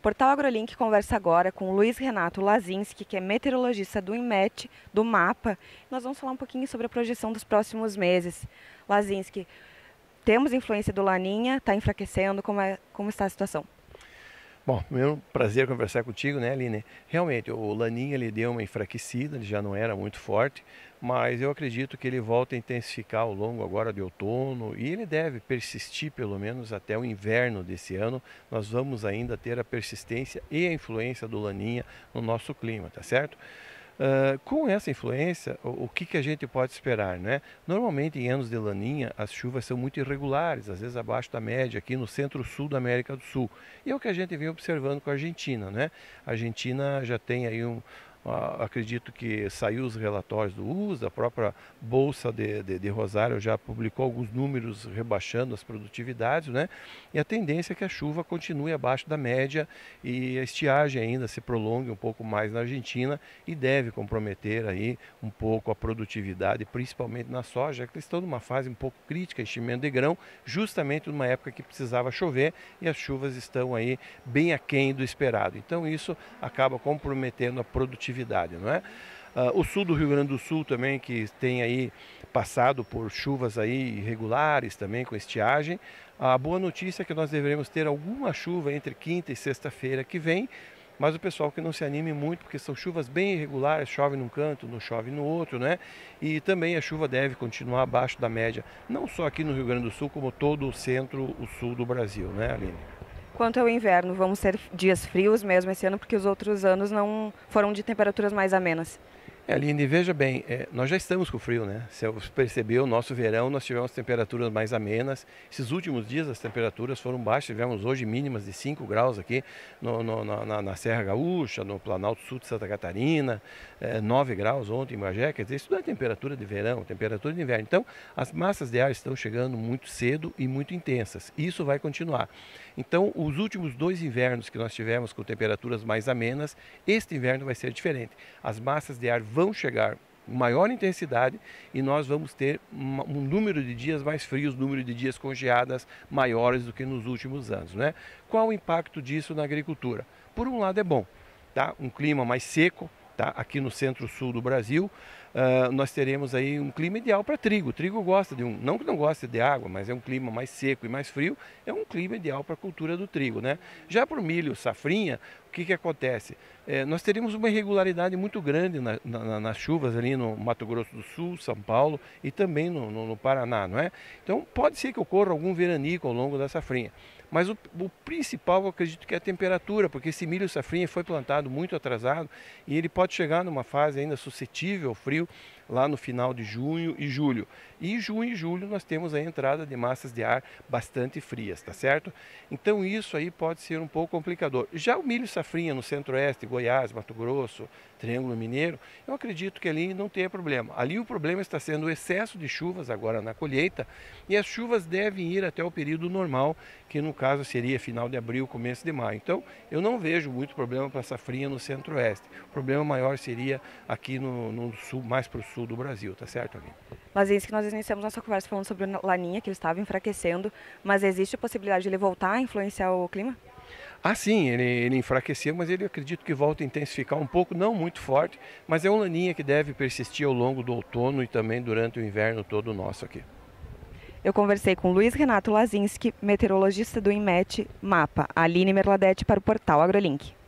Portal AgroLink conversa agora com o Luiz Renato Lazinski, que é meteorologista do INMET, do MAPA. Nós vamos falar um pouquinho sobre a projeção dos próximos meses. Lazinski, temos influência do Laninha, está enfraquecendo, como está a situação? Bom, meu prazer conversar contigo, né, Aline? Realmente, o Laninha ele deu uma enfraquecida, ele já não era muito forte, mas eu acredito que ele volta a intensificar ao longo agora de outono e ele deve persistir pelo menos até o inverno desse ano. Nós vamos ainda ter a persistência e a influência do Laninha no nosso clima, tá certo? Com essa influência, o que a gente pode esperar, né? Normalmente em anos de Laninha as chuvas são muito irregulares, às vezes abaixo da média aqui no centro-sul da América do Sul. E é o que a gente vem observando com a Argentina, né? A Argentina já tem aí acredito que saiu os relatórios do USA, a própria Bolsa de Rosário já publicou alguns números rebaixando as produtividades, né? E a tendência é que a chuva continue abaixo da média e a estiagem ainda se prolongue um pouco mais na Argentina e deve comprometer aí um pouco a produtividade, principalmente na soja, que eles estão numa fase um pouco crítica, enchimento de grão, justamente numa época que precisava chover e as chuvas estão aí bem aquém do esperado. Então isso acaba comprometendo a produtividade, não é? O sul do Rio Grande do Sul também, que tem aí passado por chuvas aí irregulares também com estiagem. A boa notícia é que nós deveremos ter alguma chuva entre quinta e sexta-feira que vem, mas o pessoal que não se anime muito, porque são chuvas bem irregulares, chove num canto, não chove no outro, né? E também a chuva deve continuar abaixo da média, não só aqui no Rio Grande do Sul, como todo o centro, o sul do Brasil, né, Aline? Quanto ao inverno, vamos ter dias frios mesmo esse ano, porque os outros anos não foram de temperaturas mais amenas. Aline, veja bem, nós já estamos com frio, né? Se você percebeu, nosso verão nós tivemos temperaturas mais amenas. Esses últimos dias as temperaturas foram baixas, tivemos hoje mínimas de 5 graus aqui na Serra Gaúcha, no Planalto Sul de Santa Catarina, 9 graus ontem em Bagé, quer dizer, isso não é temperatura de verão, temperatura de inverno. Então, as massas de ar estão chegando muito cedo e muito intensas, e isso vai continuar. Então, os últimos 2 invernos que nós tivemos com temperaturas mais amenas, este inverno vai ser diferente. As massas de ar vão chegar com maior intensidade e nós vamos ter um número de dias mais frios, número de dias com geadas maiores do que nos últimos anos, né? Qual o impacto disso na agricultura? Por um lado é bom, tá? Um clima mais seco, tá? Aqui no centro-sul do Brasil, nós teremos aí um clima ideal para trigo. O trigo gosta de não que não goste de água, mas é um clima mais seco e mais frio, é um clima ideal para a cultura do trigo, né? Já para o milho, safrinha, o que acontece? Nós teríamos uma irregularidade muito grande nas chuvas ali no Mato Grosso do Sul, São Paulo e também no Paraná, não é? Então pode ser que ocorra algum veranico ao longo da safrinha. Mas o principal eu acredito que é a temperatura, porque esse milho safrinha foi plantado muito atrasado e ele pode chegar numa fase ainda suscetível ao frio lá no final de junho e julho. E em junho e julho nós temos a entrada de massas de ar bastante frias, tá certo? Então isso aí pode ser um pouco complicador. Já o milho safrinha no centro-oeste, Goiás, Mato Grosso, Triângulo Mineiro, eu acredito que ali não tenha problema. Ali o problema está sendo o excesso de chuvas agora na colheita e as chuvas devem ir até o período normal, que no caso seria final de abril, começo de maio. Então eu não vejo muito problema para a safrinha no centro-oeste. O problema maior seria aqui no sul, mais para o sul do Brasil, tá certo, Aline? Lazinski, nós iniciamos nossa conversa falando sobre o Laninha, que ele estava enfraquecendo, mas existe a possibilidade de ele voltar a influenciar o clima? Ah, sim, ele enfraqueceu, mas ele acredito que volta a intensificar um pouco, não muito forte, mas é um Laninha que deve persistir ao longo do outono e também durante o inverno todo nosso aqui. Eu conversei com Luiz Renato Lazinski, meteorologista do INMET MAPA, Aline Merladete para o Portal AgroLink.